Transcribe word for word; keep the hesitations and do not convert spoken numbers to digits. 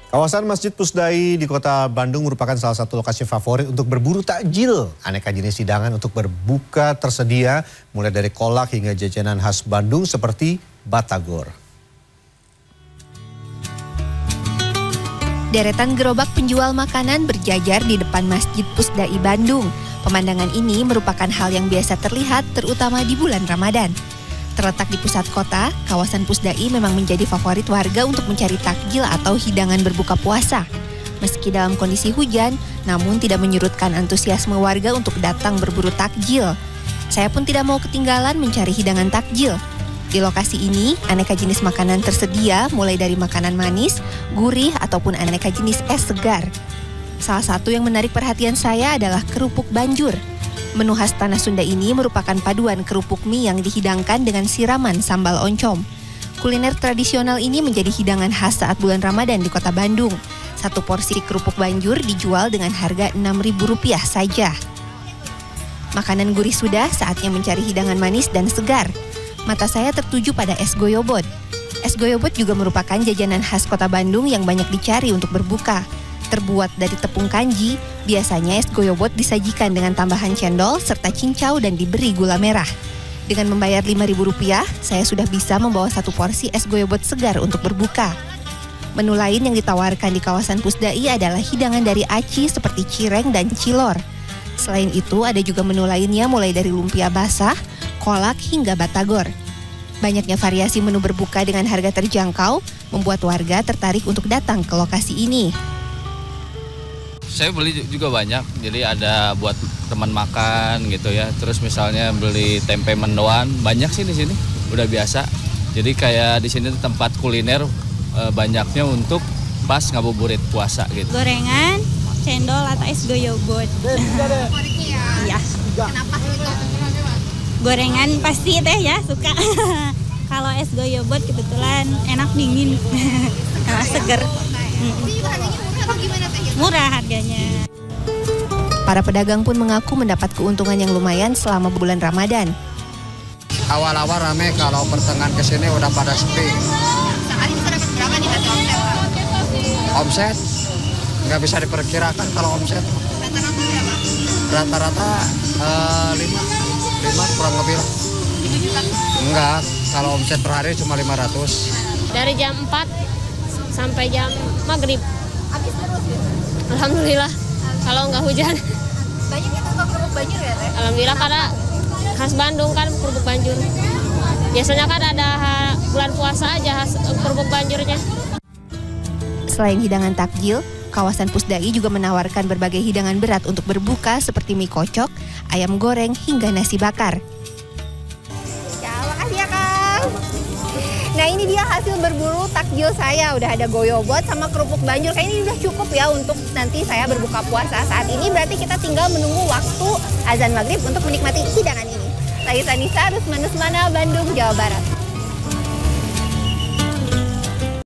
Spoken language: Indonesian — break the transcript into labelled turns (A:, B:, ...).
A: Kawasan Masjid Pusdai di Kota Bandung merupakan salah satu lokasi favorit untuk berburu takjil. Aneka jenis hidangan untuk berbuka tersedia, mulai dari kolak hingga jajanan khas Bandung seperti batagor.
B: Deretan gerobak penjual makanan berjajar di depan Masjid Pusdai Bandung. Pemandangan ini merupakan hal yang biasa terlihat terutama di bulan Ramadan. Terletak di pusat kota, kawasan Pusdai memang menjadi favorit warga untuk mencari takjil atau hidangan berbuka puasa. Meski dalam kondisi hujan, namun tidak menyurutkan antusiasme warga untuk datang berburu takjil. Saya pun tidak mau ketinggalan mencari hidangan takjil. Di lokasi ini, aneka jenis makanan tersedia mulai dari makanan manis, gurih, ataupun aneka jenis es segar. Salah satu yang menarik perhatian saya adalah kerupuk banjur. Menu khas tanah Sunda ini merupakan paduan kerupuk mie yang dihidangkan dengan siraman sambal oncom. Kuliner tradisional ini menjadi hidangan khas saat bulan Ramadan di Kota Bandung. Satu porsi kerupuk banjur dijual dengan harga enam ribu rupiah saja. Makanan gurih sudah, saatnya mencari hidangan manis dan segar. Mata saya tertuju pada es goyobot. Es goyobot juga merupakan jajanan khas Kota Bandung yang banyak dicari untuk berbuka. Terbuat dari tepung kanji, biasanya es goyobot disajikan dengan tambahan cendol serta cincau dan diberi gula merah. Dengan membayar lima ribu rupiah, saya sudah bisa membawa satu porsi es goyobot segar untuk berbuka. Menu lain yang ditawarkan di kawasan Pusdai adalah hidangan dari aci seperti cireng dan cilor. Selain itu, ada juga menu lainnya mulai dari lumpia basah, kolak hingga batagor. Banyaknya variasi menu berbuka dengan harga terjangkau membuat warga tertarik untuk datang ke lokasi ini.
C: Saya beli juga banyak, jadi ada buat teman makan gitu ya. Terus misalnya beli tempe mendoan, banyak sih di sini, udah biasa. Jadi kayak di sini tempat kuliner e, banyaknya untuk pas ngabuburit puasa gitu.
D: Gorengan, cendol atau es goyobot. Iya.
B: Kenapa itu?
D: Gorengan pasti teh ya suka. Kalau es goyobot kebetulan enak dingin, karena seger. Murah harganya.
B: Para pedagang pun mengaku mendapat keuntungan yang lumayan selama bulan Ramadan.
E: Awal-awal rame, kalau pertengahan ke sini udah pada sepi.
B: Sehari bisa dapat berapa nih hasil omset?
E: Omset nggak bisa diperkirakan kalau omset.
B: Rata-rata berapa?
E: Rata-rata uh, lima, lima kurang lebih lah.
B: lima juta?
E: Enggak, kalau omset per hari cuma lima ratus.
F: Dari jam empat sampai jam maghrib.
B: Habis terus ya?
F: Alhamdulillah, kalau nggak hujan.
B: Banyak yang suka kerupuk banjur ya Teh?
F: Alhamdulillah karena khas Bandung kan kerupuk banjur. Biasanya kan ada bulan puasa aja khas kerupuk banjurnya.
B: Selain hidangan takjil, kawasan Pusdai juga menawarkan berbagai hidangan berat untuk berbuka seperti mie kocok, ayam goreng, hingga nasi bakar.
G: Ya, makasih ya Kang. Nah ini dia hasil berburu takjil saya. Udah ada goyobot sama kerupuk banjur. Kayaknya ini udah cukup ya untuk nanti saya berbuka puasa. Saat ini berarti kita tinggal menunggu waktu azan maghrib untuk menikmati hidangan ini. Saya Sanisa, Rusman Rusmana, Bandung, Jawa Barat.